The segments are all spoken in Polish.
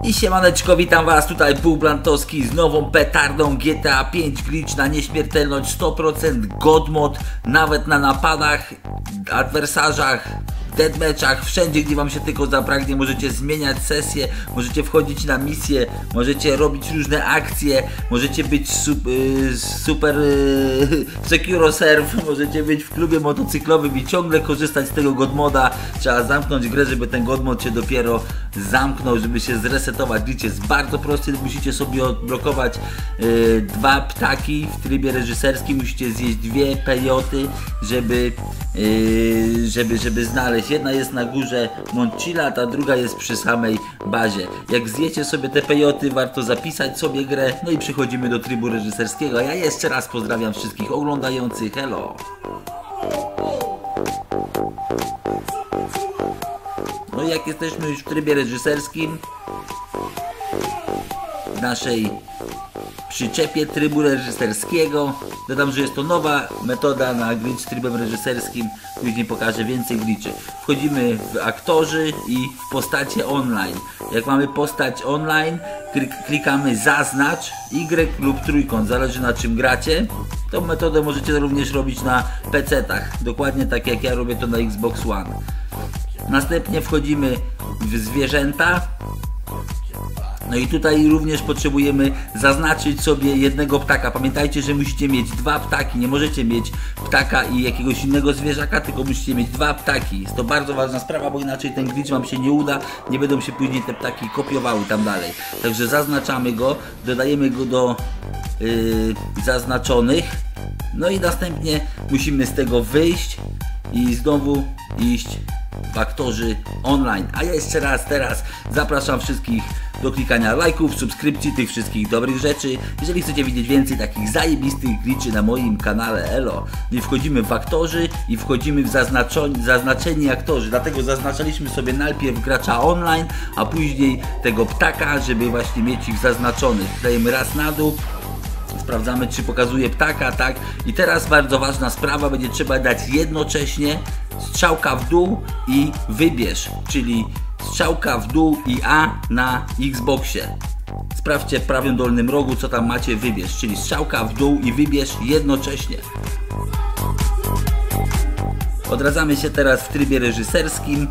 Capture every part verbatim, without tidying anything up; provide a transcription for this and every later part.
I siemaneczko, witam was, tutaj Bóg Blantowski z nową petardą G T A pięć, glitch na nieśmiertelność sto procent, God mod, nawet na napadach, adwersarzach, deathmatchach, wszędzie gdzie wam się tylko zapragnie, możecie zmieniać sesje, możecie wchodzić na misje, możecie robić różne akcje, możecie być su y super y secure serve, możecie być w klubie motocyklowym i ciągle korzystać z tego God moda. Trzeba zamknąć grę, żeby ten God mod się dopiero zamknął, żeby się zresetować. Glitch jest bardzo prosty, musicie sobie odblokować y dwa ptaki w trybie reżyserskim, musicie zjeść dwie pejoty, żeby, y żeby, żeby znaleźć. Jedna jest na górze Montchila, ta druga jest przy samej bazie. Jak zjecie sobie te pejoty, warto zapisać sobie grę. No i przechodzimy do trybu reżyserskiego. A ja jeszcze raz pozdrawiam wszystkich oglądających. Hello! No i jak jesteśmy już w trybie reżyserskim, w naszej przyczepie trybu reżyserskiego, dodam, że jest to nowa metoda na glitch trybem reżyserskim, później pokażę więcej glitchy. Wchodzimy w aktorzy i w postacie online. Jak mamy postać online, klikamy zaznacz Y lub trójkąt, zależy na czym gracie. Tą metodę możecie również robić na pecetach, dokładnie tak jak ja robię to na Xbox One. Następnie wchodzimy w zwierzęta. No i tutaj również potrzebujemy zaznaczyć sobie jednego ptaka. Pamiętajcie, że musicie mieć dwa ptaki, nie możecie mieć ptaka i jakiegoś innego zwierzaka, tylko musicie mieć dwa ptaki. Jest to bardzo ważna sprawa, bo inaczej ten glitch wam się nie uda, nie będą się później te ptaki kopiowały tam dalej. Także zaznaczamy go, dodajemy go do yy, zaznaczonych. No i następnie musimy z tego wyjść i znowu iść w aktorzy online. A ja jeszcze raz teraz zapraszam wszystkich do klikania lajków, subskrypcji, tych wszystkich dobrych rzeczy. Jeżeli chcecie widzieć więcej takich zajebistych glitchy na moim kanale, elo. I wchodzimy w aktorzy i wchodzimy w zaznaczeni aktorzy. Dlatego zaznaczaliśmy sobie najpierw gracza online, a później tego ptaka, żeby właśnie mieć ich zaznaczonych. Dajemy raz na dół. Sprawdzamy, czy pokazuje ptaka, tak? I teraz bardzo ważna sprawa, będzie trzeba dać jednocześnie strzałka w dół i wybierz, czyli strzałka w dół i A na Xboxie. Sprawdźcie w prawym dolnym rogu, co tam macie, wybierz, czyli strzałka w dół i wybierz jednocześnie. Odradzamy się teraz w trybie reżyserskim.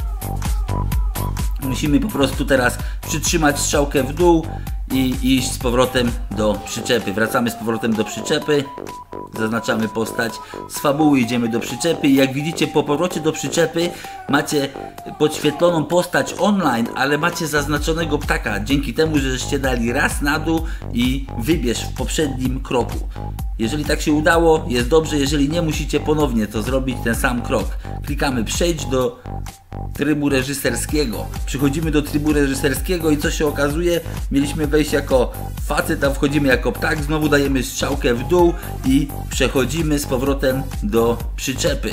Musimy po prostu teraz przytrzymać strzałkę w dół i iść z powrotem do przyczepy. Wracamy z powrotem do przyczepy, zaznaczamy postać, z fabuły idziemy do przyczepy i jak widzicie, po powrocie do przyczepy macie podświetloną postać online, ale macie zaznaczonego ptaka, dzięki temu, że żeście dali raz na dół i wybierz w poprzednim kroku. Jeżeli tak się udało, jest dobrze, jeżeli nie, musicie ponownie to zrobić, ten sam krok. Klikamy przejdź do trybu reżyserskiego. Przechodzimy do trybu reżyserskiego i co się okazuje? Mieliśmy wejść jako facet, a wchodzimy jako ptak, znowu dajemy strzałkę w dół i przechodzimy z powrotem do przyczepy.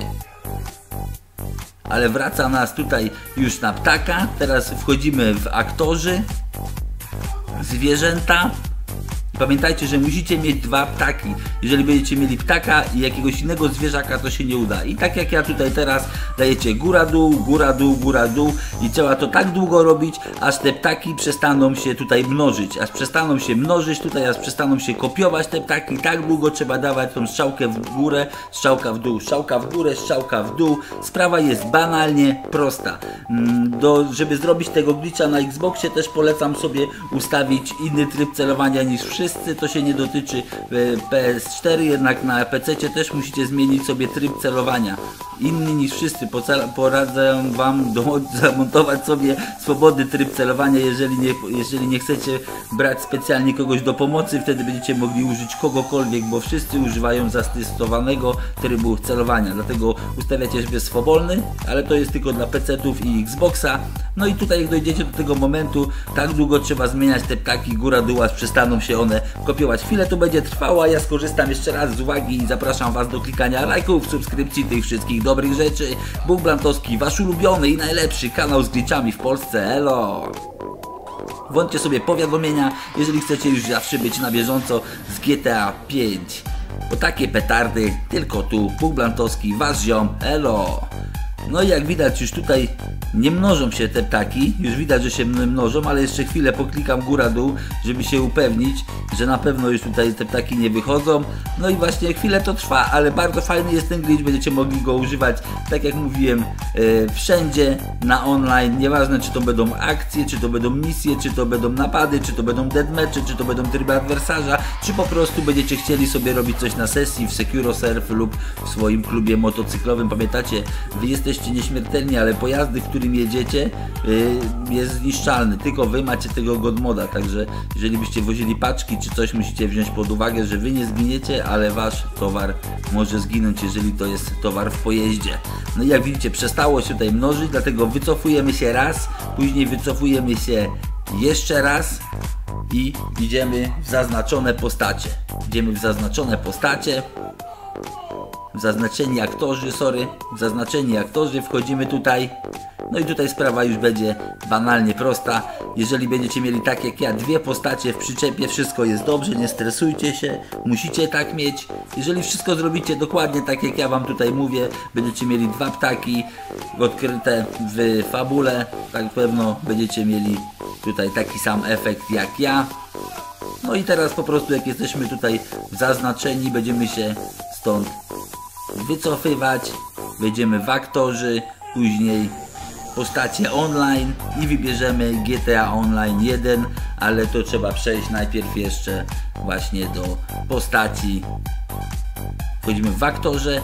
Ale wraca nas tutaj już na ptaka. Teraz wchodzimy w aktorzy, zwierzęta. Pamiętajcie, że musicie mieć dwa ptaki. Jeżeli będziecie mieli ptaka i jakiegoś innego zwierzaka, to się nie uda. I tak jak ja tutaj teraz, dajecie góra dół, góra dół, góra dół i trzeba to tak długo robić, aż te ptaki przestaną się tutaj mnożyć. Aż przestaną się mnożyć tutaj, aż przestaną się kopiować te ptaki. Tak długo trzeba dawać tą strzałkę w górę, strzałka w dół, strzałka w górę, strzałka w dół. Sprawa jest banalnie prosta. Do, żeby zrobić tego glitcha na Xboxie, też polecam sobie ustawić inny tryb celowania niż wszyscy. To się nie dotyczy P S cztery, jednak na P C też musicie zmienić sobie tryb celowania. Inny niż wszyscy. Poradzę wam do, zamontować sobie swobodny tryb celowania, jeżeli nie, jeżeli nie chcecie brać specjalnie kogoś do pomocy, wtedy będziecie mogli użyć kogokolwiek, bo wszyscy używają zastosowanego trybu celowania. Dlatego ustawiacie sobie swobodny, ale to jest tylko dla pecetów i Xboxa. No i tutaj jak dojdziecie do tego momentu, tak długo trzeba zmieniać te ptaki góra dół, aż przestaną się one kopiować. Chwilę to będzie trwało, a ja skorzystam jeszcze raz z uwagi i zapraszam was do klikania lajków, subskrypcji, tych wszystkich dobrych rzeczy. Bóg Blantowski, wasz ulubiony i najlepszy kanał z glitchami w Polsce. Elo! Włączcie sobie powiadomienia, jeżeli chcecie już zawsze być na bieżąco z G T A pięć. Bo takie petardy tylko tu, Bóg Blantowski, wasz ziom. Elo! No i jak widać, już tutaj nie mnożą się te ptaki, już widać, że się mnożą, ale jeszcze chwilę poklikam góra-dół, żeby się upewnić, że na pewno już tutaj te ptaki nie wychodzą. No i właśnie chwilę to trwa, ale bardzo fajny jest ten glitch, będziecie mogli go używać, tak jak mówiłem, yy, wszędzie na online, nieważne czy to będą akcje, czy to będą misje, czy to będą napady, czy to będą deathmatche, czy to będą tryby adwersarza, czy po prostu będziecie chcieli sobie robić coś na sesji w SecuroSurf lub w swoim klubie motocyklowym. Pamiętacie, wy jesteście nieśmiertelni, ale pojazdy, którym jedziecie, yy, jest zniszczalny, tylko wy macie tego god moda, także jeżeli byście wozili paczki czy coś, musicie wziąć pod uwagę, że wy nie zginiecie, ale wasz towar może zginąć, jeżeli to jest towar w pojeździe. No i jak widzicie, przestało się tutaj mnożyć, dlatego wycofujemy się raz, później wycofujemy się jeszcze raz i idziemy w zaznaczone postacie. Idziemy w zaznaczone postacie. Zaznaczeni aktorzy, sorry, zaznaczeni aktorzy, wchodzimy tutaj. No i tutaj sprawa już będzie banalnie prosta. Jeżeli będziecie mieli tak jak ja, dwie postacie w przyczepie, wszystko jest dobrze, nie stresujcie się, musicie tak mieć. Jeżeli wszystko zrobicie dokładnie tak jak ja wam tutaj mówię, będziecie mieli dwa ptaki odkryte w fabule, tak pewno będziecie mieli tutaj taki sam efekt jak ja. No i teraz po prostu jak jesteśmy tutaj zaznaczeni, będziemy się stąd wycofywać, wejdziemy w aktorzy, później postacie online i wybierzemy G T A Online jeden, ale to trzeba przejść najpierw jeszcze właśnie do postaci. Wchodzimy w aktorze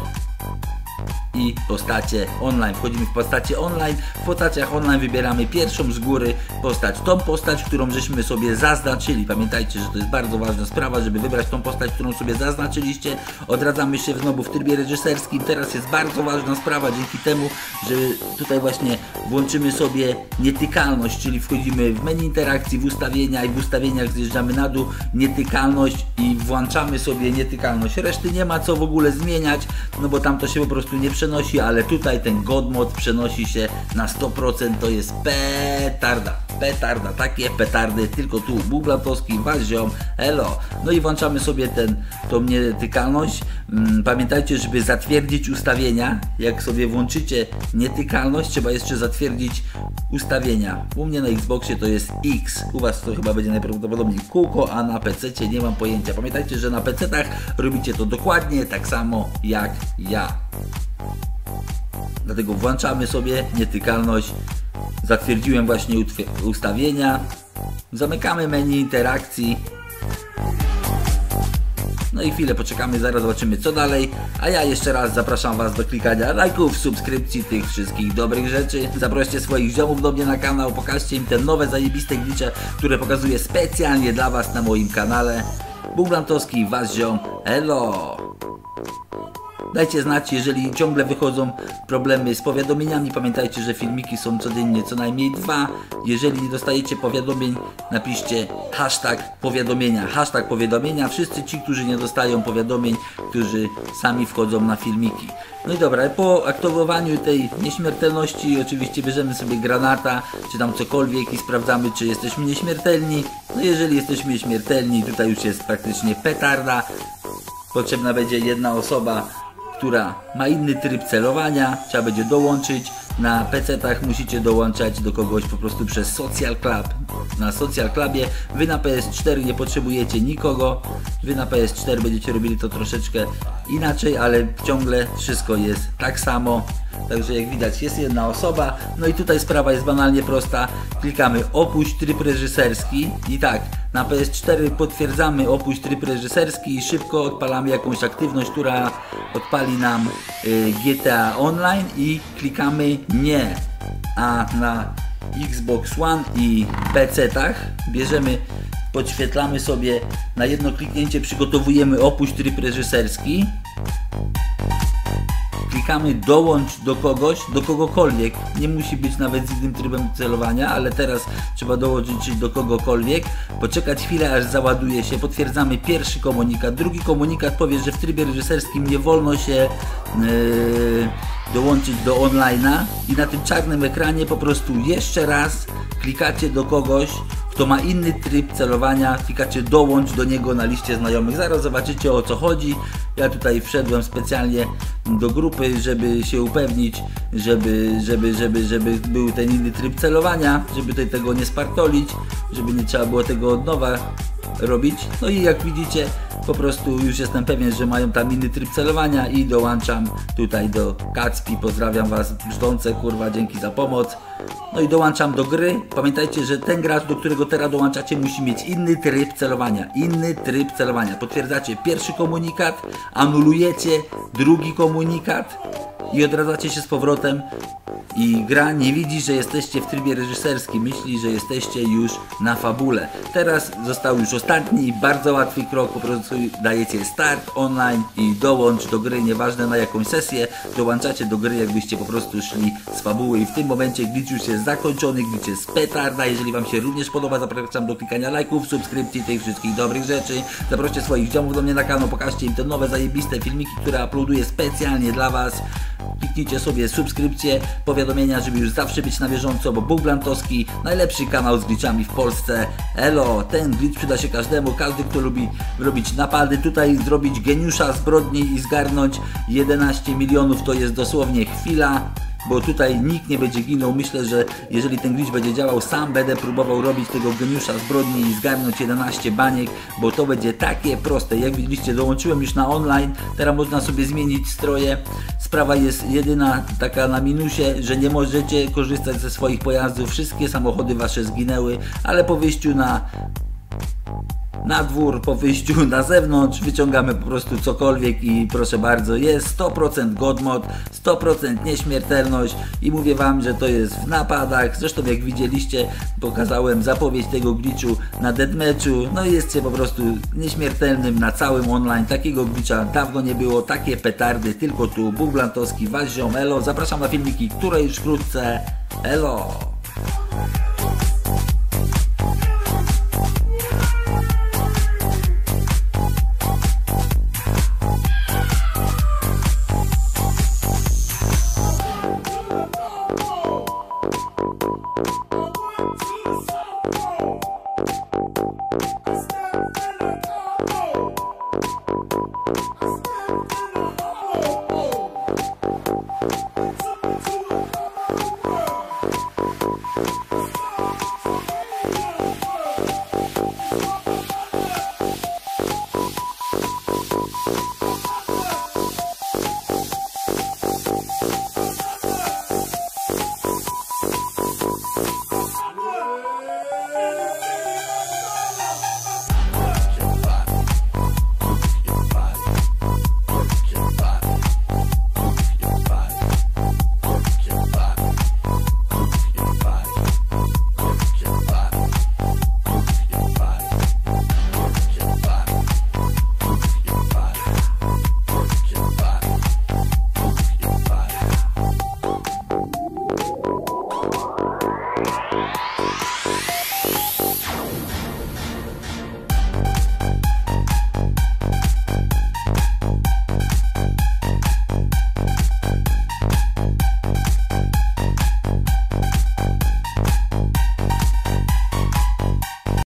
i postacie online. Wchodzimy w postacie online. W postaciach online wybieramy pierwszą z góry postać. Tą postać, którą żeśmy sobie zaznaczyli. Pamiętajcie, że to jest bardzo ważna sprawa, żeby wybrać tą postać, którą sobie zaznaczyliście. Odradzamy się znowu w trybie reżyserskim. Teraz jest bardzo ważna sprawa dzięki temu, że tutaj właśnie włączymy sobie nietykalność, czyli wchodzimy w menu interakcji, w ustawienia i w ustawieniach zjeżdżamy na dół nietykalność i włączamy sobie nietykalność. Reszty nie ma co w ogóle zmieniać, no bo tam to się po prostu nie przenosi, ale tutaj ten god mod przenosi się na sto procent, to jest petarda, petarda, takie petardy, tylko tu Bóg Blantowski, wasz ziom, elo. No i włączamy sobie ten, tą nietykalność. Pamiętajcie, żeby zatwierdzić ustawienia, jak sobie włączycie nietykalność, trzeba jeszcze zatwierdzić ustawienia. U mnie na Xboxie to jest X, u was to chyba będzie najprawdopodobniej kółko, a na pececie nie mam pojęcia. Pamiętajcie, że na pecetach robicie to dokładnie tak samo jak ja. Dlatego włączamy sobie nietykalność. Zatwierdziłem właśnie ustawienia. Zamykamy menu interakcji. No i chwilę poczekamy, zaraz zobaczymy co dalej. A ja jeszcze raz zapraszam was do klikania lajków, subskrypcji, tych wszystkich dobrych rzeczy. Zaproście swoich ziomów do mnie na kanał, pokażcie im te nowe zajebiste glitche, które pokazuję specjalnie dla was na moim kanale. Bóg Blantowski, wasz ziom, elo! Dajcie znać, jeżeli ciągle wychodzą problemy z powiadomieniami. Pamiętajcie, że filmiki są codziennie co najmniej dwa. Jeżeli nie dostajecie powiadomień, napiszcie hashtag powiadomienia. Hashtag powiadomienia. Wszyscy ci, którzy nie dostają powiadomień, którzy sami wchodzą na filmiki. No i dobra, po aktywowaniu tej nieśmiertelności oczywiście bierzemy sobie granata, czy tam cokolwiek i sprawdzamy, czy jesteśmy nieśmiertelni. No jeżeli jesteśmy nieśmiertelni, tutaj już jest praktycznie petarda. Potrzebna będzie jedna osoba, która ma inny tryb celowania, trzeba będzie dołączyć. Na pecetach musicie dołączać do kogoś po prostu przez Social Club. Na Social Clubie wy na P S cztery nie potrzebujecie nikogo, wy na P S cztery będziecie robili to troszeczkę inaczej, ale ciągle wszystko jest tak samo. Także jak widać jest jedna osoba. No i tutaj sprawa jest banalnie prosta. Klikamy opuść tryb reżyserski i tak, na P S cztery potwierdzamy opuść tryb reżyserski i szybko odpalamy jakąś aktywność, która odpali nam y, G T A Online i klikamy nie. A na Xbox One i pecetach bierzemy, podświetlamy sobie na jedno kliknięcie, przygotowujemy opuść tryb reżyserski. Klikamy dołącz do kogoś, do kogokolwiek, nie musi być nawet z innym trybem celowania, ale teraz trzeba dołączyć do kogokolwiek, poczekać chwilę aż załaduje się, potwierdzamy pierwszy komunikat, drugi komunikat powie, że w trybie reżyserskim nie wolno się yy, dołączyć do online'a i na tym czarnym ekranie po prostu jeszcze raz klikacie do kogoś, to ma inny tryb celowania, klikacie dołącz do niego na liście znajomych, zaraz zobaczycie o co chodzi. Ja tutaj wszedłem specjalnie do grupy, żeby się upewnić, żeby, żeby, żeby, żeby był ten inny tryb celowania, żeby tutaj tego nie spartolić, żeby nie trzeba było tego od nowa robić. No i jak widzicie, po prostu już jestem pewien, że mają tam inny tryb celowania i dołączam tutaj do Kacpi. Pozdrawiam was brzdące, kurwa, dzięki za pomoc. No i dołączam do gry. Pamiętajcie, że ten gracz, do którego teraz dołączacie, musi mieć inny tryb celowania. Inny tryb celowania. Potwierdzacie pierwszy komunikat, anulujecie drugi komunikat i odradzacie się z powrotem. I gra nie widzi, że jesteście w trybie reżyserskim, myśli, że jesteście już na fabule. Teraz został już ostatni, bardzo łatwy krok, po prostu dajecie start online i dołącz do gry, nieważne na jakąś sesję, dołączacie do gry, jakbyście po prostu szli z fabuły i w tym momencie glitch już jest zakończony, glitch jest petarda. Jeżeli wam się również podoba, zapraszam do klikania lajków, subskrypcji, tych wszystkich dobrych rzeczy. Zaproście swoich ziomów do mnie na kanał, pokażcie im te nowe zajebiste filmiki, które uploaduję specjalnie dla was. Kliknijcie sobie subskrypcję, powiadomienia, żeby już zawsze być na bieżąco, bo Bóg Blantowski, najlepszy kanał z glitchami w Polsce. Elo, ten glitch przyda się każdemu, każdy, kto lubi robić napady, tutaj zrobić geniusza zbrodni i zgarnąć jedenaście milionów to jest dosłownie chwila. Bo tutaj nikt nie będzie ginął. Myślę, że jeżeli ten glitch będzie działał, sam będę próbował robić tego geniusza zbrodni i zgarnąć jedenaście baniek, bo to będzie takie proste. Jak widzieliście, dołączyłem już na online, teraz można sobie zmienić stroje. Sprawa jest jedyna taka na minusie, że nie możecie korzystać ze swoich pojazdów, wszystkie samochody wasze zginęły, ale po wyjściu na na dwór, po wyjściu na zewnątrz wyciągamy po prostu cokolwiek i proszę bardzo, jest sto procent godmod, sto procent nieśmiertelność i mówię wam, że to jest w napadach. Zresztą jak widzieliście, pokazałem zapowiedź tego glitchu na deathmatchu, no i jesteście po prostu nieśmiertelnym na całym online. Takiego glitcha dawno nie było, takie petardy tylko tu. Bóg Blantowski, wasz ziom, elo, zapraszam na filmiki, które już wkrótce, elo.